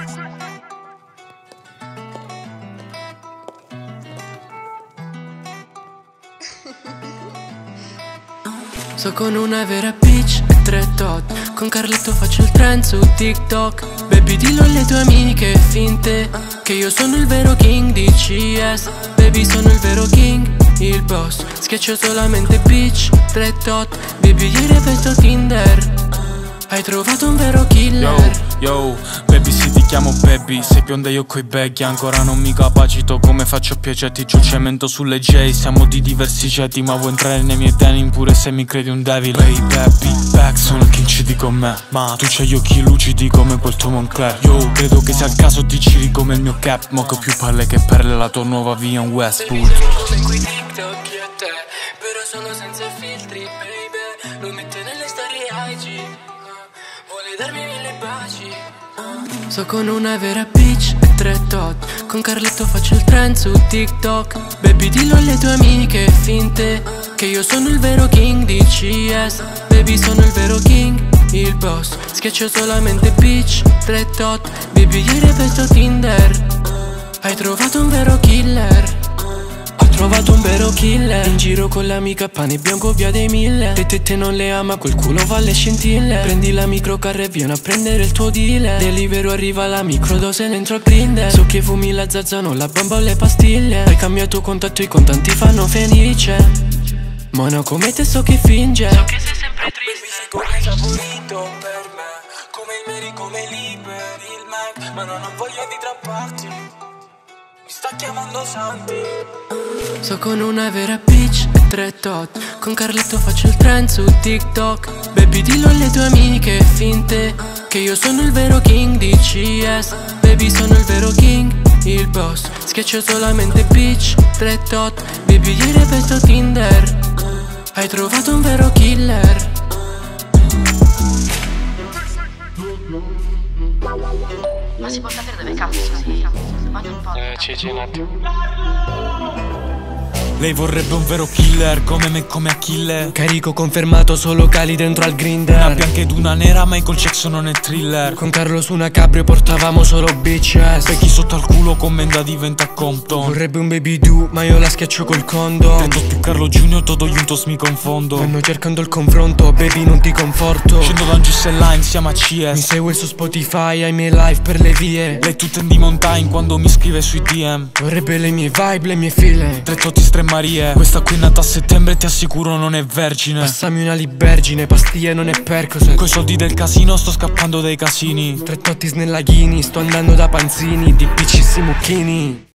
So con una vera bitch e 3 tot. Con Carletto faccio il trend su TikTok. Baby dillo alle tue amiche finte che io sono il vero king di CS. Baby sono il vero king, il boss. Schiaccio solamente bitch, 3 tot. Baby gli ripeto Tinder. Hai trovato un vero killer. Yo, baby sì ti chiamo baby. Sei bionda io coi baggy. Ancora non mi capacito come faccio a piacerti. Giù cemento sulle J. Siamo di diversi jeti ma vuoi entrare nei miei denim pure se mi credi un devil. Hey baby, back sono il king CD con me. Ma tu c'hai gli occhi lucidi come quel tuo Moncler. Yo, credo che sia il caso ti giri come il mio cap. Mo che più palle che perle la tua nuova via in Westwood. Come quei TikTok io e te, però sono senza filtri baby. Lo mette nelle storie IG. Vuole darmi 1000 baci. So con una vera bitch e 3 tot. Con Carletto faccio il trend su TikTok. Baby dillo alle tue amiche finte che io sono il vero king di CS. Baby sono il vero king, il boss. Schiaccio solamente bitch, 3 tot. Baby gli ripeto Tinder. Hai trovato un vero killer. Ho trovato un vero killer. In giro con l'amica pane bianco via dei 1000. Le tette non le ama, quel culo va alle scintille. Prendi la microcar e vieni a prendere il tuo dealer. Delivery arriva la microdose dentro al Grindr. So che fumi la zazza, non la bomba o le pastiglie. Hai cambiato contatto, i contanti fanno felice. Mono come te so che finge. So che sei sempre triste. Baby sei come saporito per me. Come il Mary, come l'Iber, il Mac. Ma non ho voglia di trapparti. Mi sta chiamando Santi. So con una vera bitch e 3 tot. Con Carletto faccio il trend su TikTok. Baby dillo alle tue amiche finte che io sono il vero king di CS. Baby sono il vero king, il boss. Schiaccio solamente bitch, 3 tot. Baby gli ripeto Tinder. Hai trovato un vero killer. Ma si può sapere dove cazzo sei? Voglio un po'. Cici un attimo. Lei vorrebbe un vero killer come me, come Achille. Carico confermato, solo cali dentro al Grindr. Una bianca ed una nera, Michael Jackson non è Thriller. Con Carlo su una cabrio portavamo solo bitches. Per chi sotto al culo commenda diventa Compton. Vorrebbe un baby do, ma io la schiaccio col condom. Tento più Carlo Junior, todo juntos mi confondo. Stanno cercando il confronto, baby non ti conforto. Scendo da Giusse Line, siamo a CS. Mi segue su Spotify, ai miei live per le vie. Lei tutta in D-Mountain quando mi scrive sui DM. Vorrebbe le mie vibe, le mie file. 3 totti, 3 Marie. Questa qui è nata a settembre, ti assicuro non è vergine. Passami una libergine, pastiglie non è Percocet. Coi soldi del casino sto scappando dai casini. 3 totti snellaghini, sto andando da Panzini, di piccissi mucchini.